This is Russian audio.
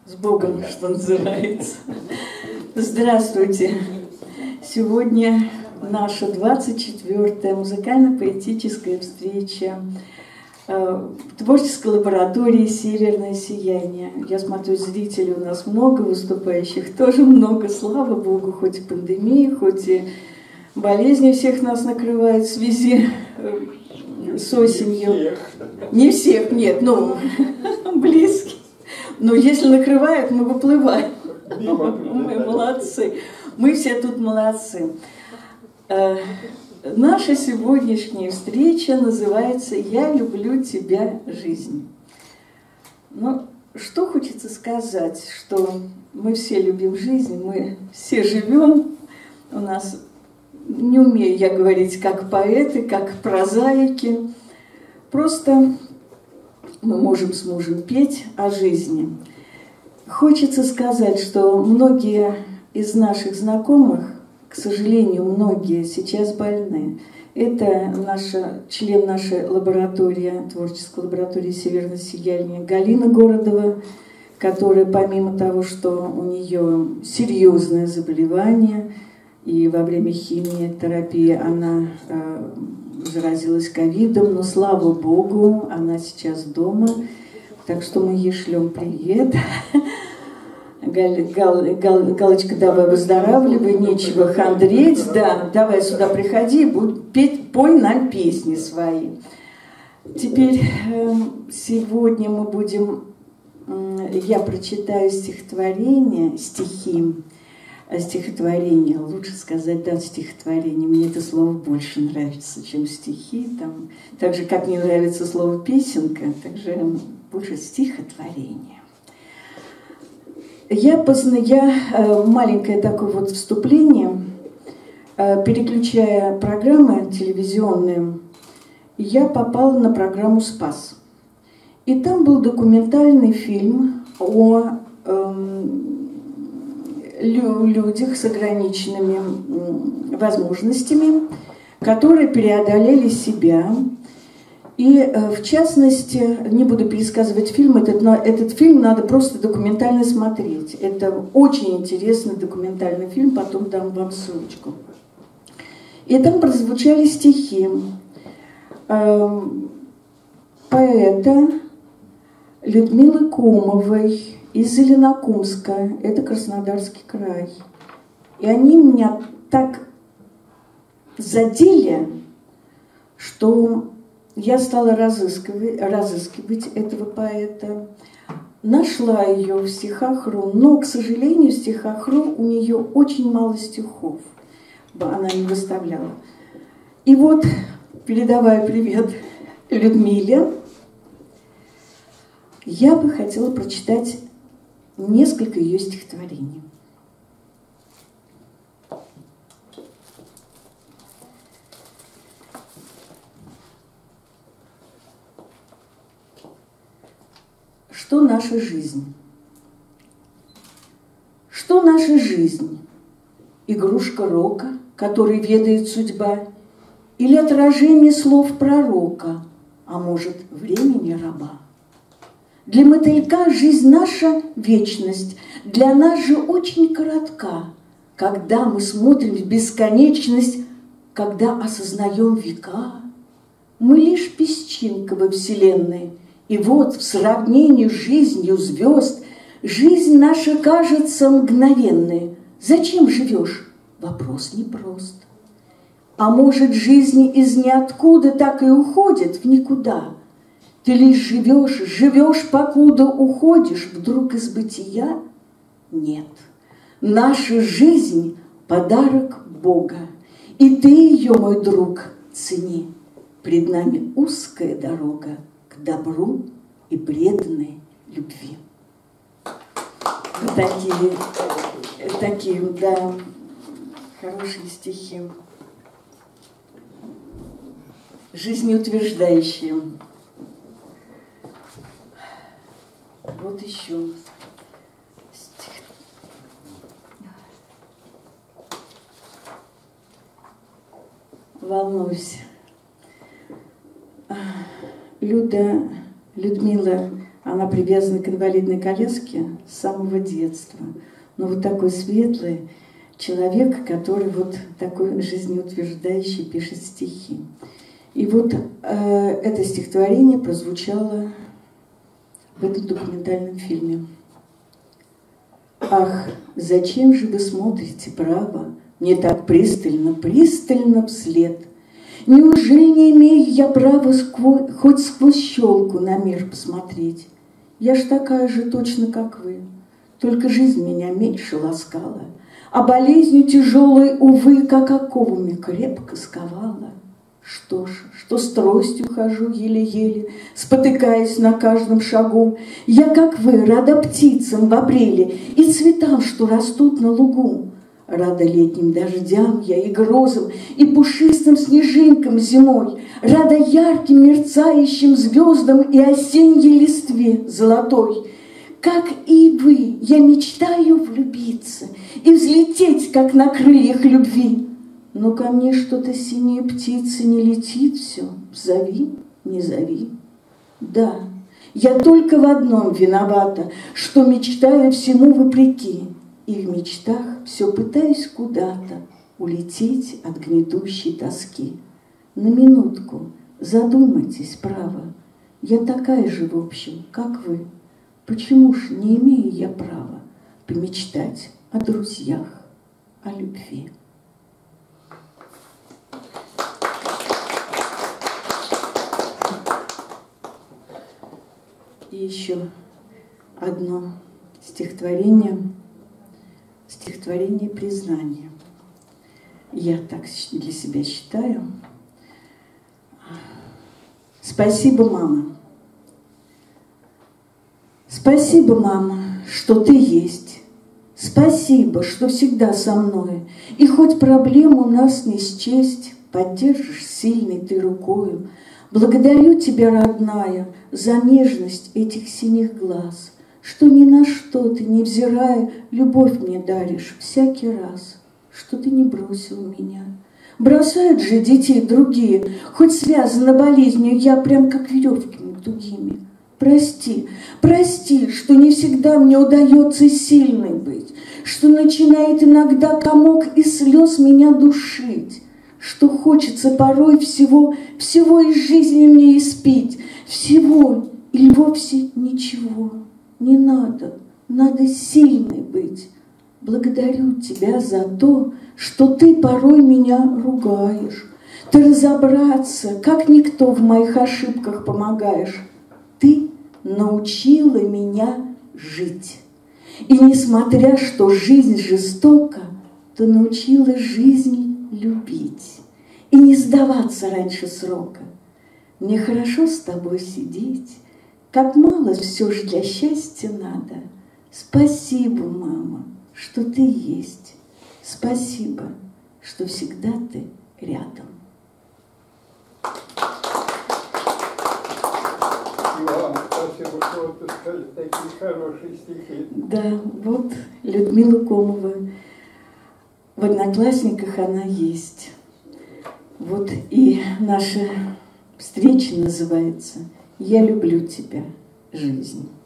С Богом, что называется. Здравствуйте. Сегодня наша 24-я музыкально-поэтическая встреча в творческой лаборатории «Северное сияние». Я смотрю, зрителей у нас много, выступающих тоже много, слава Богу, хоть и пандемия, хоть и болезни всех нас накрывают в связи с осенью. Не всех, нет, но близких. Но если накрывают, мы выплываем. Мы молодцы. Мы все тут молодцы. Наша сегодняшняя встреча называется «Я люблю тебя, жизнь». Ну, что хочется сказать, что мы все любим жизнь, мы все живем. У нас, не умею я говорить как поэты, как прозаики, просто мы можем с мужем петь о жизни. Хочется сказать, что многие из наших знакомых, к сожалению, многие сейчас больны. Это член нашей лаборатории, творческой лаборатории «Северное сияние» Галина Городова, которая помимо того, что у нее серьезное заболевание, и во время химиотерапии она заразилась ковидом, но, слава Богу, она сейчас дома, так что мы ей шлем привет. Галочка, давай выздоравливай, нечего хандрить, да, давай сюда приходи, будь петь, пой нам песни свои. Теперь сегодня мы будем, я прочитаю стихотворение, стихотворение, лучше сказать, да, стихотворение. Мне это слово больше нравится, чем стихи. Там, так же, как мне нравится слово песенка, так же больше стихотворение. Маленькое такое вот вступление, переключая программы телевизионные, я попала на программу «Спас». И там был документальный фильм о людях с ограниченными возможностями, которые преодолели себя. И, в частности, не буду пересказывать фильм, этот фильм надо просто документально смотреть. Это очень интересный документальный фильм, потом дам вам ссылочку. И там прозвучали стихи поэта Людмилы Комовой из Зеленокумска, это Краснодарский край. И они меня так задели, что я стала разыскивать этого поэта. Нашла ее в стихах.ру, но, к сожалению, в стихах.ру у нее очень мало стихов. Она не выставляла. И вот, передавая привет Людмиле, я бы хотела прочитать несколько ее стихотворений. Что наша жизнь? Что наша жизнь? Игрушка рока, которой ведает судьба, или отражение слов пророка, а может, времени раба? Для мотылька жизнь наша – вечность, для нас же очень коротка. Когда мы смотрим в бесконечность, когда осознаем века, мы лишь песчинка во Вселенной. И вот в сравнении с жизнью звезд жизнь наша кажется мгновенной. Зачем живешь? Вопрос непрост. А может, жизнь из ниоткуда так и уходит в никуда? Ты лишь живешь, покуда уходишь вдруг из бытия? Нет. Наша жизнь – подарок Бога. И ты ее, мой друг, цени. Пред нами узкая дорога к добру и преданной любви. Вот такие, да, хорошие стихи. Жизнеутверждающие. Вот еще стих. Волнуюсь. Людмила, она она привязана к инвалидной коляске с самого детства. Но вот такой светлый человек, который вот такой жизнеутверждающий, пишет стихи. И вот это стихотворение прозвучало в этом документальном фильме. «Ах, зачем же вы смотрите право мне так пристально, пристально вслед? Неужели не имею я права хоть сквозь щелку на мир посмотреть? Я ж такая же точно, как вы, только жизнь меня меньше ласкала, а болезнью тяжелой, увы, как оковами крепко сковала. Что ж, что с тростью хожу еле-еле, спотыкаясь на каждом шагу, я, как вы, рада птицам в апреле и цветам, что растут на лугу. Рада летним дождям я и грозам, и пушистым снежинкам зимой, рада ярким мерцающим звездам и осенней листве золотой. Как и вы, я мечтаю влюбиться и взлететь, как на крыльях любви. Но ко мне что-то синие птицы не летит все, зови, не зови. Да, я только в одном виновата, что мечтаю всему вопреки, и в мечтах все пытаюсь куда-то улететь от гнетущей тоски. На минутку задумайтесь, право, я такая же, в общем, как вы. Почему ж не имею я права помечтать о друзьях, о любви? И еще одно стихотворение признания. Я так для себя считаю. Спасибо, мама. Спасибо, мама, что ты есть. Спасибо, что всегда со мной. И хоть проблему нас не счесть, поддержишь сильной ты рукою. Благодарю тебя, родная, за нежность этих синих глаз, что ни на что ты, невзирая, любовь мне даришь всякий раз, что ты не бросил меня. Бросают же детей другие, хоть связана болезнью, я прям как веревками тугими. Прости, прости, что не всегда мне удается сильной быть, что начинает иногда комок из слез меня душить, что хочется порой всего из жизни мне испить, всего или вовсе ничего. Не надо, надо сильной быть. Благодарю тебя за то, что ты порой меня ругаешь. Ты разобраться, как никто в моих ошибках помогаешь. Ты научила меня жить. И несмотря, что жизнь жестока, ты научила жизнь любить и не сдаваться раньше срока. Мне хорошо с тобой сидеть, как мало все же для счастья надо. Спасибо, мама, что ты есть. Спасибо, что всегда ты рядом. Спасибо, что отыскали такие хорошие стихи. Да, вот Людмила Комова. В «Одноклассниках» она есть. Вот и наша встреча называется «Я люблю тебя, жизнь».